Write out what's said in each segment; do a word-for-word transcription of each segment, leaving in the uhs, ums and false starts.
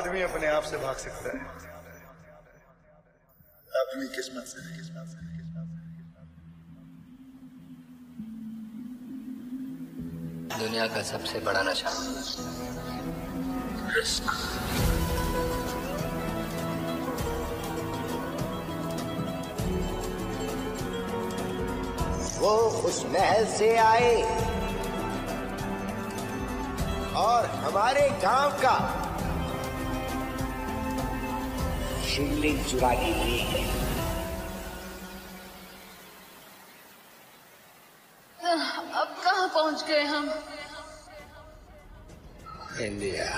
आदमी अपने आप से भाग सकता है, अपनी किस्मत से नहीं। किस्मत से दुनिया का सबसे बड़ा नशा रिस्क। वो उस महल से आए और हमारे गांव का शिवलिंग चुरा के लिए है। अब कहाँ पहुंच गए हम? इंडिया।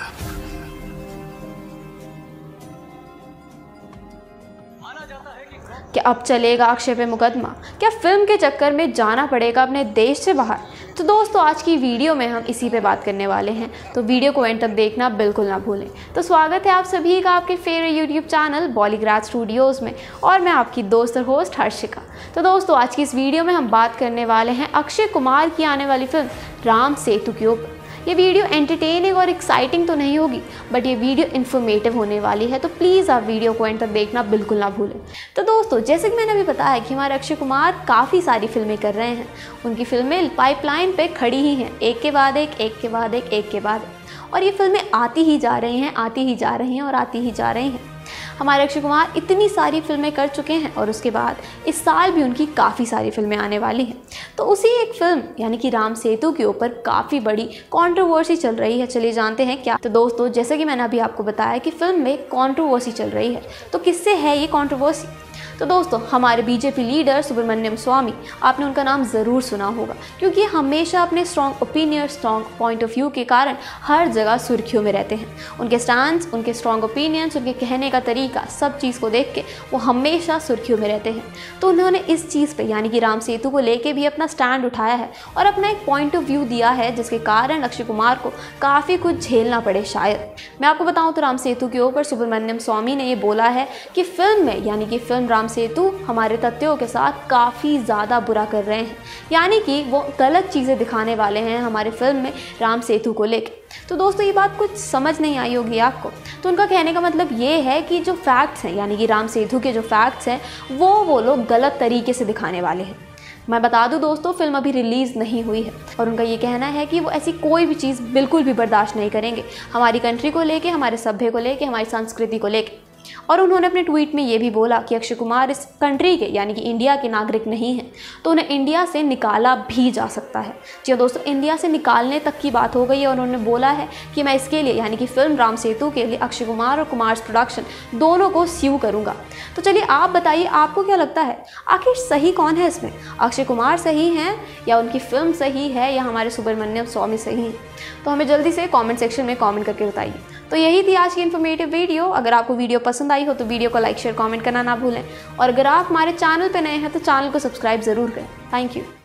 क्या अब चलेगा अक्षय पे मुकदमा? क्या फिल्म के चक्कर में जाना पड़ेगा अपने देश से बाहर? तो दोस्तों आज की वीडियो में हम इसी पे बात करने वाले हैं, तो वीडियो को एंड तक देखना बिल्कुल ना भूलें। तो स्वागत है आप सभी का आपके फेवरेट यूट्यूब चैनल बॉलीग्राज स्टूडियोज़ में, और मैं आपकी दोस्त और होस्ट हर्षिका। तो दोस्तों आज की इस वीडियो में हम बात करने वाले हैं अक्षय कुमार की आने वाली फिल्म राम सेतु के ऊपर। ये वीडियो एंटरटेनिंग और एक्साइटिंग तो नहीं होगी, बट ये वीडियो इन्फॉर्मेटिव होने वाली है, तो प्लीज़ आप वीडियो को एंड तक देखना बिल्कुल ना भूलें। तो दोस्तों जैसे कि मैंने अभी बताया कि हमारे अक्षय कुमार काफ़ी सारी फिल्में कर रहे हैं, उनकी फिल्में पाइपलाइन पे खड़ी ही हैं, एक के बाद एक, एक के बाद एक, एक के बाद एक, और ये फिल्में आती ही जा रही हैं, आती ही जा रही हैं और आती ही जा रही हैं। हमारे अक्षय कुमार इतनी सारी फिल्में कर चुके हैं और उसके बाद इस साल भी उनकी काफ़ी सारी फिल्में आने वाली हैं। तो उसी एक फिल्म यानी कि राम सेतु के ऊपर काफ़ी बड़ी कंट्रोवर्सी चल रही है। चलिए जानते हैं क्या। तो दोस्तों जैसे कि मैंने अभी आपको बताया कि फिल्म में कंट्रोवर्सी चल रही है, तो किससे है ये कंट्रोवर्सी? तो दोस्तों हमारे बीजेपी लीडर सुब्रमण्यम स्वामी, आपने उनका नाम ज़रूर सुना होगा, क्योंकि हमेशा अपने strong opinion, strong point of view के कारण हर जगह सुर्खियों में रहते हैं। उनके स्टैंड्स, उनके स्ट्रॉन्ग ओपिनियंस, उनके कहने का तरीका, सब चीज़ को देख के वो हमेशा सुर्खियों में रहते हैं। तो उन्होंने इस चीज़ पर यानी कि राम सेतु को लेके भी अपना स्टैंड उठाया है और अपना एक पॉइंट ऑफ व्यू दिया है, जिसके कारण अक्षय कुमार को काफ़ी कुछ झेलना पड़े शायद। मैं आपको बताऊँ तो राम सेतु के ऊपर सुब्रमण्यम स्वामी ने ये बोला है कि फिल्म में यानी कि फिल्म राम सेतु हमारे तथ्यों के साथ काफ़ी ज़्यादा बुरा कर रहे हैं, यानी कि वो गलत चीज़ें दिखाने वाले हैं हमारे फिल्म में राम सेतु को लेकर। तो दोस्तों ये बात कुछ समझ नहीं आई होगी आपको। तो उनका कहने का मतलब ये है कि जो फैक्ट्स हैं यानी कि राम सेतु के जो फैक्ट्स हैं वो वो लोग गलत तरीके से दिखाने वाले हैं। मैं बता दूं दोस्तों फिल्म अभी रिलीज़ नहीं हुई है और उनका ये कहना है कि वो ऐसी कोई भी चीज़ बिल्कुल भी बर्दाश्त नहीं करेंगे हमारी कंट्री को लेके, हमारे सभ्य को लेके, हमारी संस्कृति को लेके। और उन्होंने अपने ट्वीट में ये भी बोला कि अक्षय कुमार इस कंट्री के यानी कि इंडिया के नागरिक नहीं हैं, तो उन्हें इंडिया से निकाला भी जा सकता है। जी दोस्तों इंडिया से निकालने तक की बात हो गई है और उन्होंने बोला है कि मैं इसके लिए यानी कि फिल्म राम सेतु के लिए अक्षय कुमार और कुमार्स प्रोडक्शन दोनों को स्यू करूँगा। तो चलिए आप बताइए आपको क्या लगता है, आखिर सही कौन है इसमें? अक्षय कुमार सही हैं या उनकी फिल्म सही है या हमारे सुब्रमण्यम स्वामी सही हैं? तो हमें जल्दी से कमेंट सेक्शन में कमेंट करके बताइए। तो यही थी आज की इन्फॉर्मेटिव वीडियो। अगर आपको वीडियो पसंद आई हो तो वीडियो को लाइक शेयर कमेंट करना ना भूलें, और अगर आप हमारे चैनल पर नए हैं तो चैनल को सब्सक्राइब ज़रूर करें। Thank you.